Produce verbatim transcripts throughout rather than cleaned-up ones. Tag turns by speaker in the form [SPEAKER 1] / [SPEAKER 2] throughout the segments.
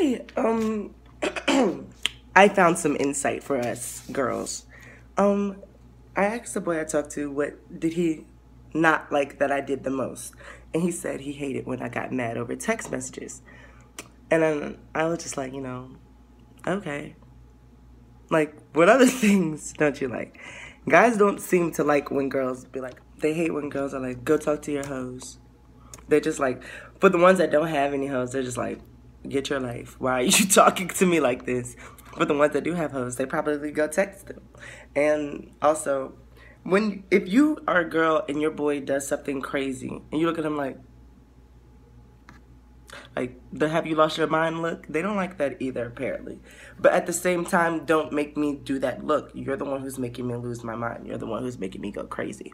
[SPEAKER 1] Hey, um, I found some insight for us girls. Um, I asked the boy I talked to what did he not like that I did the most, and he said he hated when I got mad over text messages. And then I was just like, you know, okay. Like, what other things don't you like? Guys don't seem to like when girls be like, they hate when girls are like, go talk to your hoes. They're just like, for the ones that don't have any hoes, they're just like, get your life. Why are you talking to me like this? For the ones that do have hoes, they probably go text them. And also, when if you are a girl and your boy does something crazy, and you look at him like, like the have you lost your mind look, they don't like that either, apparently. But at the same time, don't make me do that look. You're the one who's making me lose my mind. You're the one who's making me go crazy.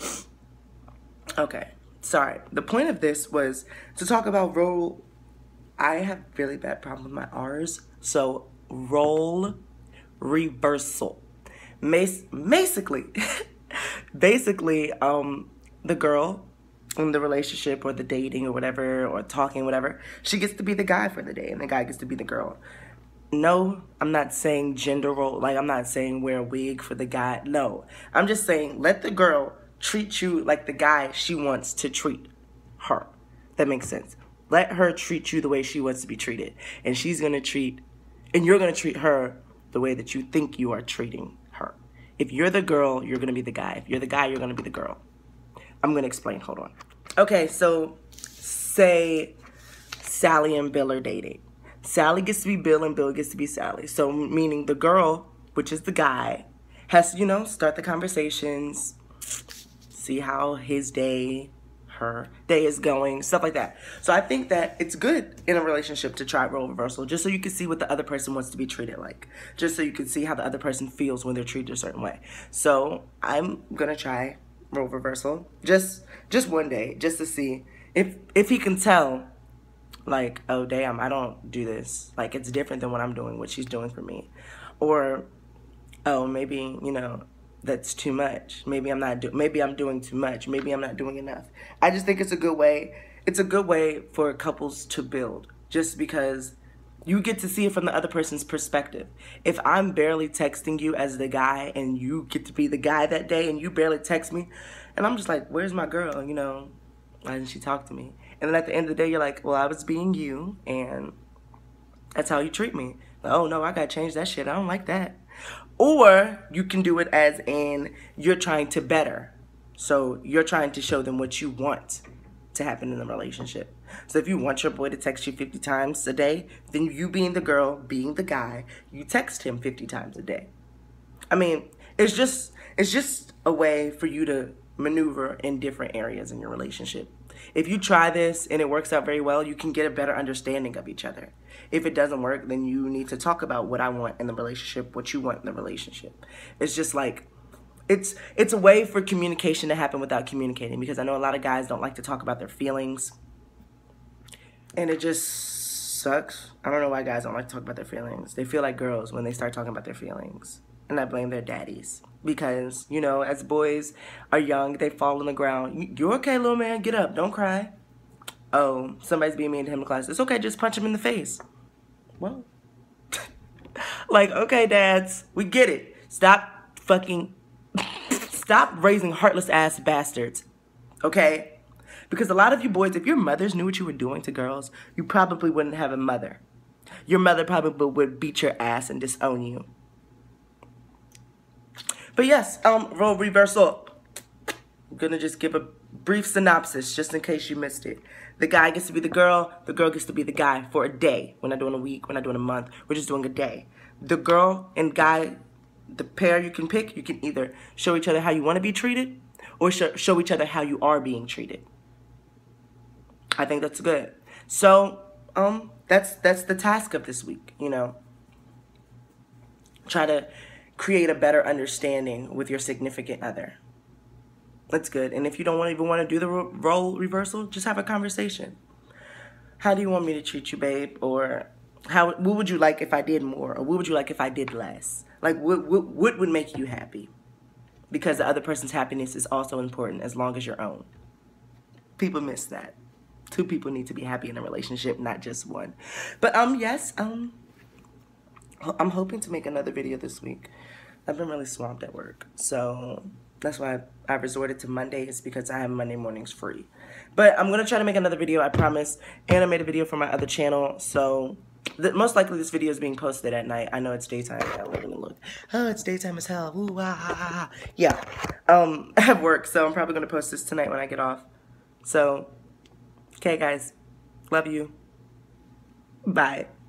[SPEAKER 1] Okay, sorry. The point of this was to talk about role. I have really bad problem with my R's. So role reversal. Mas- basically, basically, um, the girl in the relationship or the dating or whatever, or talking, whatever, she gets to be the guy for the day and the guy gets to be the girl. No, I'm not saying gender role, like I'm not saying wear a wig for the guy. No, I'm just saying let the girl treat you like the guy she wants to treat her. That makes sense. Let her treat you the way she wants to be treated. And she's going to treat, and you're going to treat her the way that you think you are treating her. If you're the girl, you're going to be the guy. If you're the guy, you're going to be the girl. I'm going to explain. Hold on. Okay, so say Sally and Bill are dating. Sally gets to be Bill and Bill gets to be Sally. So meaning the girl, which is the guy, has to, you know, start the conversations, see how his day, her day is going, stuff like that. So I think that it's good in a relationship to try role reversal, just so you can see what the other person wants to be treated like. Just so you can see how the other person feels when they're treated a certain way. So I'm going to try role reversal just just one day, just to see if if he can tell, like, oh damn, I don't do this, like it's different than what I'm doing, what she's doing for me. Or oh, maybe, you know, that's too much. Maybe I'm not do maybe I'm doing too much. Maybe I'm not doing enough. I just think it's a good way. It's a good way for couples to build, just because you get to see it from the other person's perspective. If I'm barely texting you as the guy and you get to be the guy that day and you barely text me, and I'm just like, where's my girl? You know, why didn't she talk to me? And then at the end of the day, you're like, well, I was being you, and that's how you treat me. Oh, no, I got to change that shit. I don't like that. Or you can do it as in you're trying to better. So you're trying to show them what you want to happen in the relationship. So if you want your boy to text you fifty times a day, then you being the girl, being the guy, you text him fifty times a day. I mean, it's just it's just a way for you to maneuver in different areas in your relationship. If you try this and it works out very well, you can get a better understanding of each other. If it doesn't work, then you need to talk about what I want in the relationship, what you want in the relationship. It's just like, it's it's a way for communication to happen without communicating, because I know a lot of guys don't like to talk about their feelings. And it just sucks. I don't know why guys don't like to talk about their feelings. They feel like girls when they start talking about their feelings. And I blame their daddies. Because, you know, as boys are young, they fall on the ground. You okay, little man? Get up. Don't cry. Oh, somebody's being mean to him in class. It's okay. Just punch him in the face. Well, like, okay, dads. We get it. Stop fucking... Stop raising heartless ass bastards. Okay? Because a lot of you boys, if your mothers knew what you were doing to girls, you probably wouldn't have a mother. Your mother probably would beat your ass and disown you. But yes, um, role reversal. I'm gonna just give a brief synopsis just in case you missed it. The guy gets to be the girl, the girl gets to be the guy for a day. We're not doing a week, we're not doing a month, we're just doing a day. The girl and guy, the pair you can pick, you can either show each other how you want to be treated or sh show each other how you are being treated. I think that's good. So, um, that's that's the task of this week, you know. Try to create a better understanding with your significant other. That's good. And if you don't want, even want to do the role reversal, just have a conversation. How do you want me to treat you, babe? Or how? What would you like if I did more? Or what would you like if I did less? Like, what, what, what would make you happy? Because the other person's happiness is also important as long as your own. People miss that. two people need to be happy in a relationship, not just one. But um, yes, um, I'm hoping to make another video this week. I've been really swamped at work, so that's why I resorted to Mondays, because I have Monday mornings free. But I'm gonna try to make another video, I promise. And I made a video for my other channel, so the, most likely this video is being posted at night. I know it's daytime. I don't even look. Oh, it's daytime as hell. Ooh, ah, ah, ah. Yeah, um, I have work, so I'm probably gonna post this tonight when I get off. So, okay, guys, love you. Bye.